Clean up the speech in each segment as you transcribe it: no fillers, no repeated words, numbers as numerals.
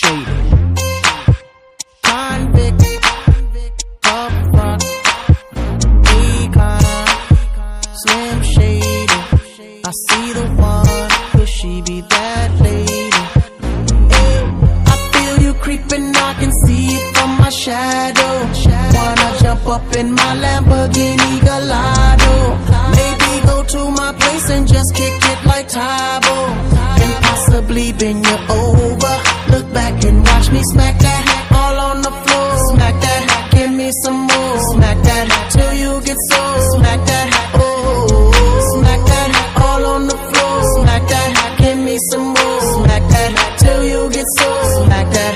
Shady. Convict, upfront, Akon, Slim Shady. I see the one, could she be that lady? Hey, I feel you creeping, I can see it from my shadow. Wanna jump up in my Lamborghini Gallardo? Maybe go to my place and just kick it like Tybo, and possibly bend you over. Look back and watch me smack that all on the floor. Smack that, give me some more. Smack that till you get sore. Smack that, oh, smack that all on the floor. Smack that, give me some more. Smack that till you get sore. Smack that,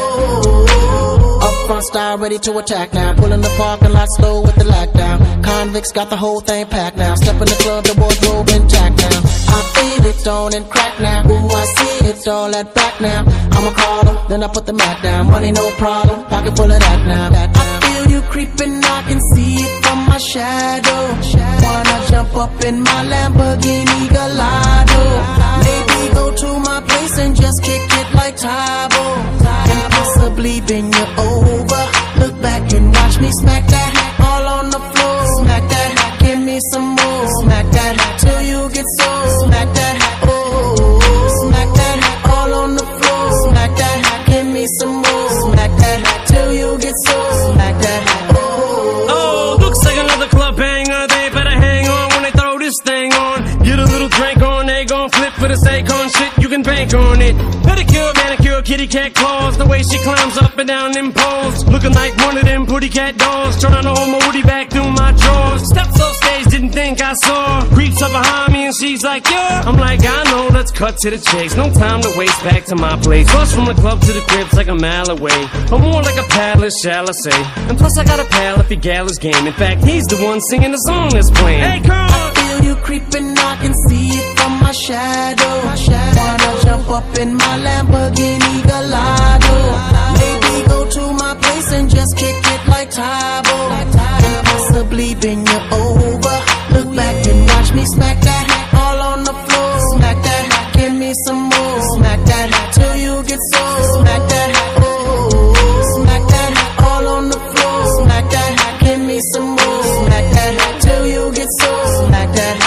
oh. Up front style, ready to attack now. Pulling the parking lot slow with the lockdown. Convicts got the whole thing packed now. Step in the club, the wardrobe intact now. I feel it on and crack now. Ooh, I see it all at back now. I'ma call them, then I put the Mac down. Money no problem, pocket full of that now. I feel you creeping, I can see it from my shadow. Wanna jump up in my Lamborghini Gallardo? Maybe go to my place and just kick it like Tybo, and possibly bend you over. Look back and watch me smack that all on the floor. Smack that, give me some more. Smack that till you get sore. Smack that, oh, smack that all on the floor. Smack that, give me some more. Smack that till you get sore. Smack that, oh. Oh, looks like another club banger. They better hang on when they throw this thing on. Get a little drink on, they gon' flip for this Akon shit. You can bank on it. Pedicure, manicure, kitty cat claws. The way she climbs up and down them poles, looking like one of them pretty cat dolls. Trying to hold my woody back through my drawers. Steps off stage, didn't think I saw. Creeps up behind me and she's like, yeah. I'm like, I know, let's cut to the chase. No time to waste, back to my place. Bus from the club to the crib's like a mile away, or more like a palace, shall I say. And plus I got a pal if he gal his game. In fact, he's the one singing the song that's playing. Hey, come on! I feel you creeping, I can see it from my shadow. Wanna jump up in my Lamborghini Gallardo? Maybe go to my place and just kick it like Tybo, and possibly bend you over. Look back and watch me smack that all on the floor. Smack that, give me some more. Smack that till you get sore. Smack that, oh, smack that all on the floor. Smack that, give me some more. Smack that till you get sore. Smack that,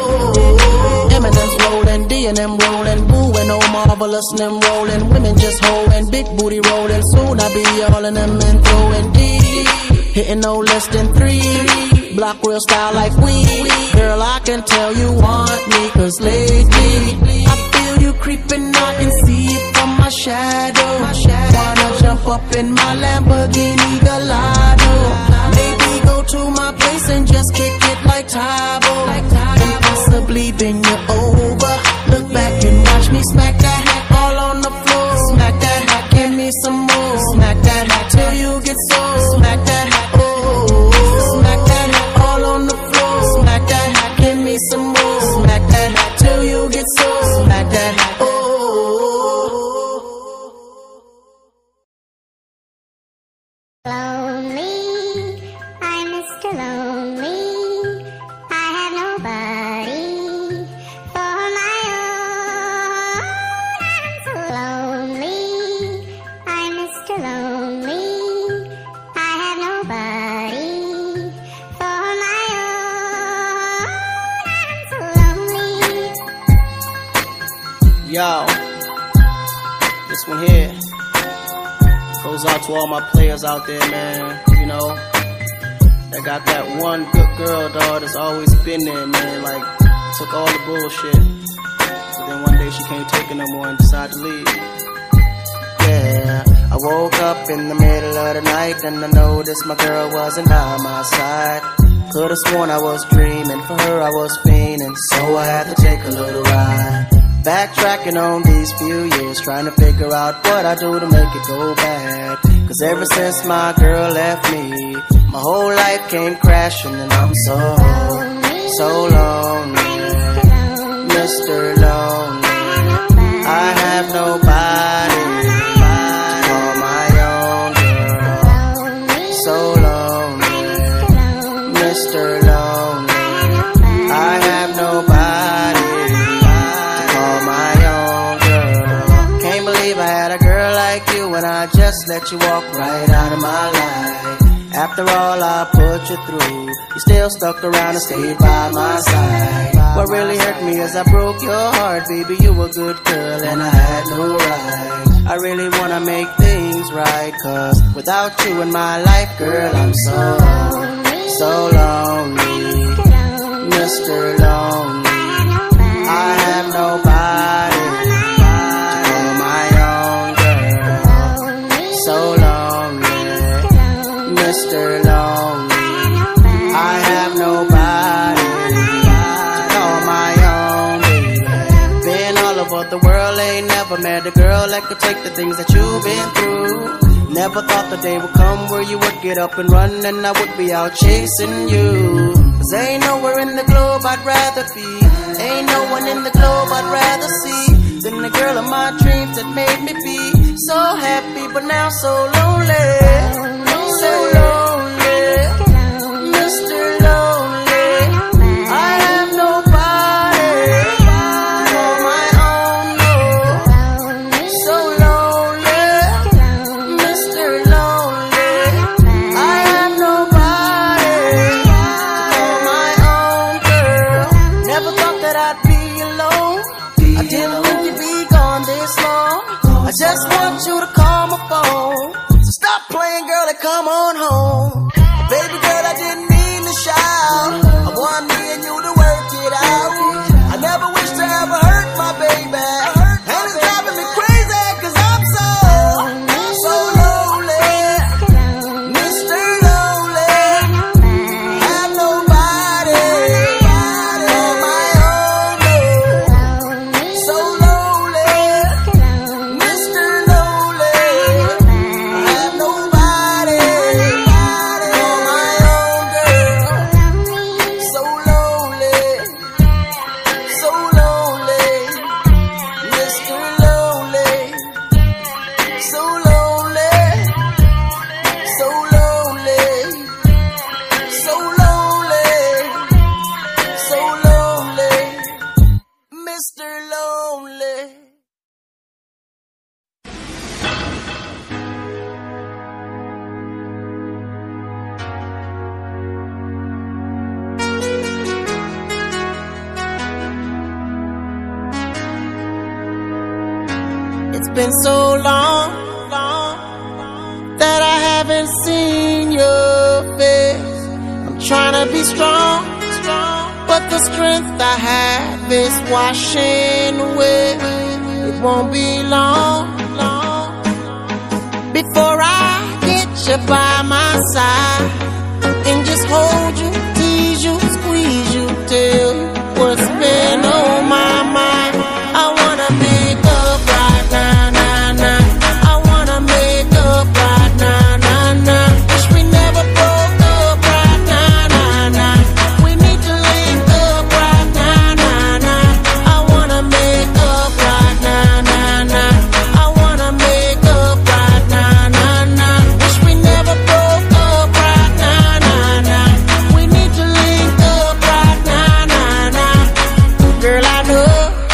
oh. Eminem's rolling, D and M rolling, Boo and Oh Marvelous and them rolling. Women just holding, big booty rolling. Soon I be all in them and throwing D, hitting no less than 3. Block real style like we. Girl, I can tell you want me, cause lately I feel you creeping, I can see it from my shadow. Wanna jump up in my Lamborghini Gallardo? Maybe go to my place and just kick it like Tybo, and possibly bend you over. Look back and watch me smack that all on the floor. Smack that, give me some more. Smack that till you get sore. Smack that, oh, smack that all on the floor. Smack that, give me some more. Smack that till you get sore. Smack that, oh. Lonely, I'm Mr. Lonely. I have nobody for my own. I'm so lonely, I'm Mr. Lonely. I have nobody for my own. I'm so lonely. Yo, this one here goes out to all my players out there, man. You know, that got that one good girl, dog, that's always been there, man. Like, took all the bullshit, but then one day she can't take it no more and decided to leave. Yeah, I woke up in the middle of the night and I noticed my girl wasn't by my side. Could've sworn I was dreaming, for her I was fiending, so I had to take a little ride. Backtracking on these few years, trying to figure out what I do to make it go bad. Cause ever since my girl left me, my whole life came crashing and I'm so lonely, Mr. Lonely. I have nobody to call my own girl. So lonely, Mr. Lonely. I have nobody to call my own girl. Can't believe I had a girl like you let you walk right out of my life. After all I put you through, you still stuck around and stayed by my side. What really hurt me is I broke your heart, baby. You were a good girl and I had no right. I really wanna make things right, cause without you in my life, girl, I'm so lonely, Mr. Lonely. I have nobody to call my own, girl. So lonely, Mr. Lonely. I have nobody to call my own, baby. Been all over the world, ain't never met a girl that could take the things that you've been through. Never thought the day would come where you would get up and run and I would be out chasing you. Cause ain't nowhere in the globe I'd rather be, ain't no one in the globe I'd rather see than the girl of my dreams that made me be so happy but now so lonely. So lonely, Mr. Lonely. I have nobody for my own, no. So lonely, Mr. Lonely. I have nobody for my own, girl. Never thought that I'd be alone. I didn't think you'd be gone this long. I just want you to call my phone. So stop playing, girl, and come on home. Baby girl, I didn't mean to shout. I want me and you to work it out. I never wish to ever hurt my baby, and it's driving me crazy cause I'm so lonely, Mr. Lonely. Have nobody on my own, no. So lonely, Mr. Lonely. I have nobody on my own, girl. So lonely, so lonely, Mr. Lonely. So lonely, so lonely, so lonely, so lonely, Mr. Lonely. It's been so long that I haven't seen your face. I'm trying to be strong, but the strength I have is washing away. It won't be long before I get you by my side and just hold you, tease you, squeeze you, tell you what's been on my mind. I wanna make up right now, now, now. I wanna make up right now, now, now. Wish we never broke up right now, now, now. We need to link up right now, now, now. I wanna make up right now, now, now. I wanna make up right now, now, now. Wish we never broke up right now, now, now. We need to link up right now, now, now. Girl, I know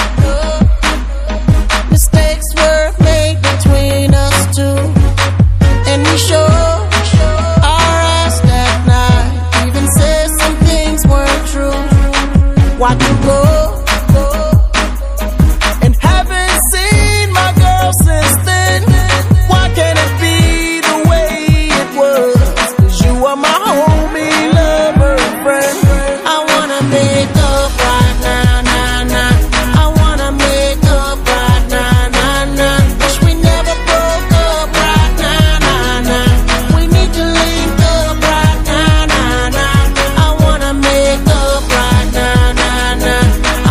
mistakes were made between us two, and we sure our ass that night even said some things weren't true. Why'd you go and haven't seen my girl since then? Why can't it be the way it was? 'Cause you are my homie, lover, friend. I wanna make up right now, now, now. I wanna make up right now, now, now. Wish we never broke up right now, now, now. We need to link up right now, now, now. I wanna make up right now, now, now. I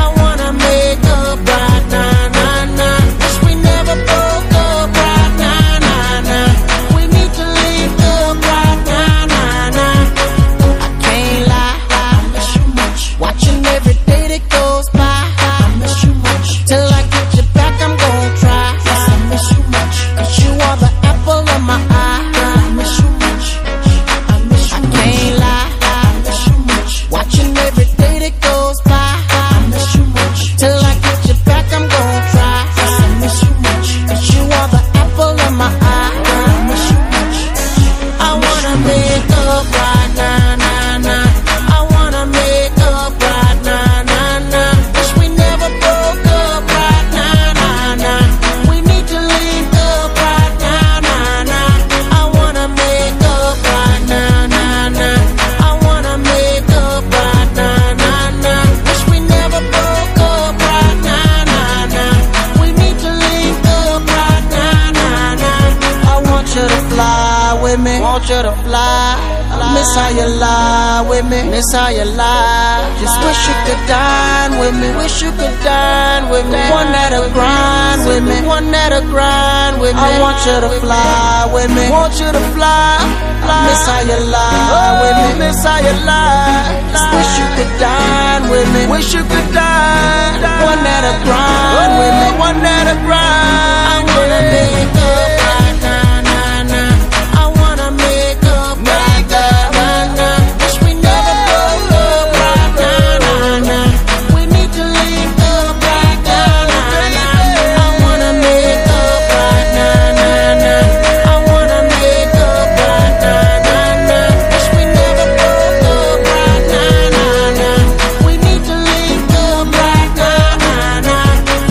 want you to fly. Miss how you lie with me, miss how you lie. Just wish you could dine with me, wish you could dine with me. One that'll grind with me, one that'll grind with me. I want you to fly with me, want you to fly. Miss how you lie with me, miss how you lie. Just wish you could dine with me, wish you could dine. One that'll grind with me, one that'll grind. I wanna make up right now, nah, nah. I wanna make up right now, nah, nah. Wish we never broke up right now, nah, nah. We need to link up right now, nah, nah. I wanna make up right now, nah, nah. I wanna make up right now, nah, nah. Wish we never broke up right now, nah, nah. We need to link up right now, nah, nah.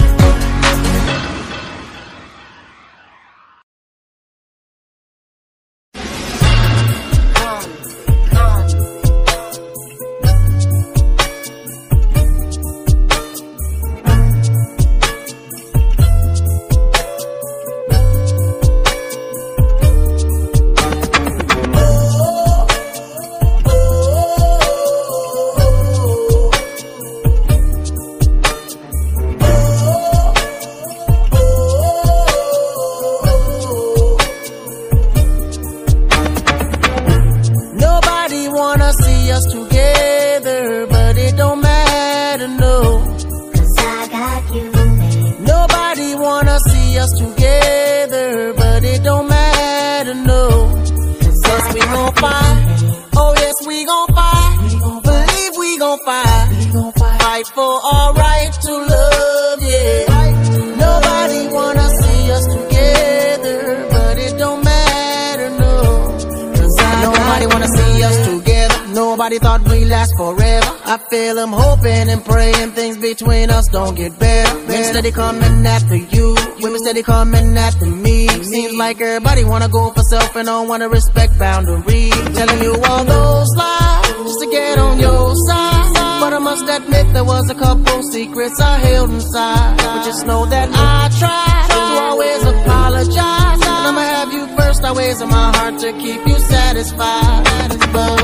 Nobody wanna see us together, but it don't matter, no. 'Cause I got you, babe. Nobody wanna see us together, but it don't matter, no. 'Cause we gon' fight, oh yes we gon' fight. Believe we gon' fight, fight for our right to love, yeah. Nobody wanna see us together, but it don't matter, no. 'Cause nobody wanna see us together. Nobody thought we'd last forever. I feel I'm hoping and praying things between us don't get better. Men steady coming after you, women steady coming after me. Seems like everybody wanna go for self and don't wanna respect boundaries. Telling you all those lies just to get on your side. But I must admit there was a couple secrets I held inside. But just know that I tried to always apologize. And I'ma have you first always in my heart to keep you satisfied. But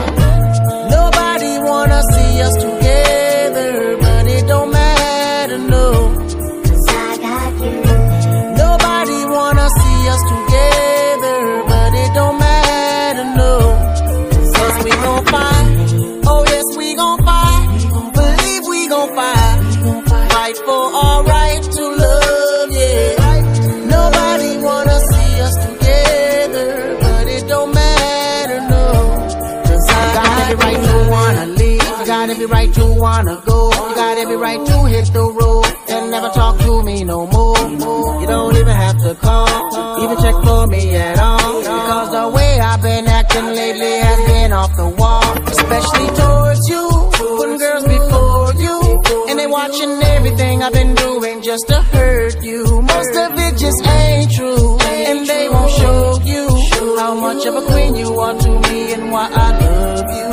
nobody wanna see us together, but it don't matter, no. 'Cause I got you, babe. Nobody wanna see us together, but it don't matter, no. 'Cause we gon' fight, oh yes we gon' fight. Believe we gon' fight, fight for our right to love, yeah. Nobody wanna see us together, but it don't matter, no. 'Cause I got every right to wanna leave, you got every right to wanna go. You got every right to hit the road and never talk to me no more. You don't even have to call, even check for me at all. Because the way I've been acting lately has been off the wall. Especially towards you, putting girls before you. And they watching everything I've been doing just to hurt you. Most of it just ain't true, and they won't show you how much of a queen you are to me and why I love you.